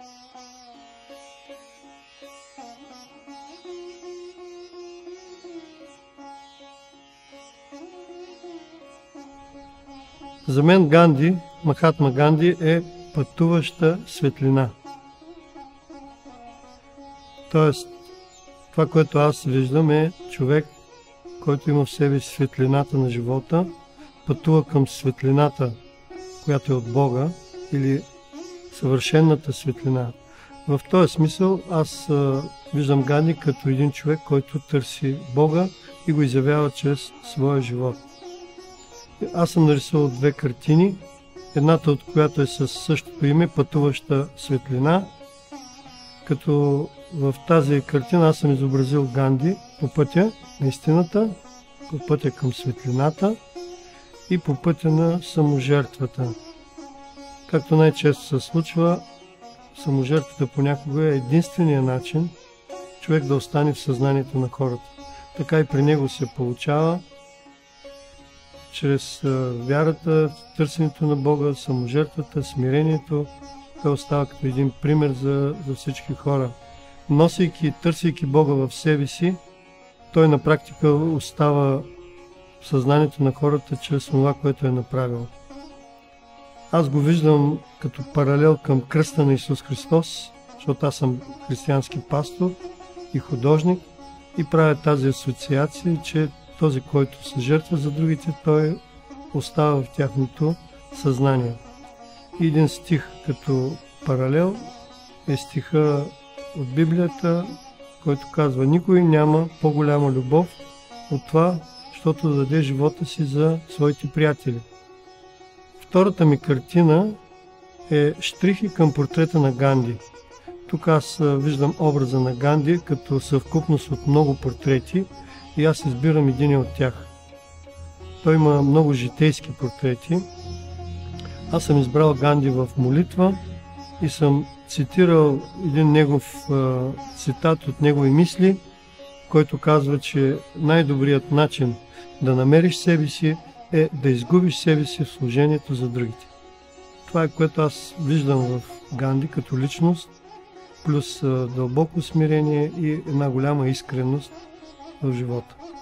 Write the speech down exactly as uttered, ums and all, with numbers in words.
За мен Ганди, Махатма Ганди е пътуваща светлина. Тоест, това, което аз виждам, е човек, който има в себе светлината на живота, пътува към светлината, която е от Бога, или съвършенната светлина. В този смисъл аз а, виждам Ганди като един човек, който търси Бога и го изявява чрез своя живот. Аз съм нарисувал две картини, едната от която е със същото име, пътуваща светлина, като в тази картина аз съм изобразил Ганди по пътя на истината, по пътя към светлината и по пътя на саможертвата. Както най-често се случва, саможертвата понякога е единствения начин човек да остане в съзнанието на хората. Така и при него се получава чрез вярата, търсенето на Бога, саможертвата, смирението. Той остава като един пример за, за всички хора. Носейки, търсейки Бога в себе си, той на практика остава в съзнанието на хората чрез това, което е направил. Аз го виждам като паралел към кръста на Исус Христос, защото аз съм християнски пастор и художник и правя тази асоциация, че този, който се жертва за другите, той остава в тяхното съзнание. И един стих като паралел е стиха от Библията, който казва: никой няма по-голяма любов от това, защото да даде живота си за своите приятели. Втората ми картина е щрихи към портрета на Ганди. Тук аз виждам образа на Ганди като съвкупност от много портрети и аз избирам един от тях. Той има много житейски портрети. Аз съм избрал Ганди в молитва и съм цитирал един негов а, цитат от негови мисли, който казва, че най-добрият начин да намериш себе си е да изгубиш себе си в служението за другите. Това е, което аз виждам в Ганди като личност, плюс а, дълбоко смирение и една голяма искреност в живота.